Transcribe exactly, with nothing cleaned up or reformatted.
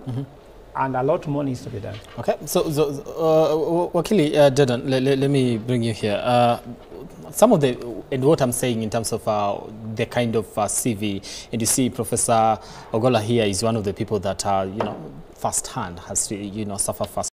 Mm-hmm. And a lot more needs to be done. Okay, so, so uh, Wakili uh, Dedan, let, let, let me bring you here. Uh, some of the, and what I'm saying in terms of uh, the kind of uh, C V, and you see Professor Ogolla here is one of the people that, uh, you know, firsthand has to, you know, suffer first.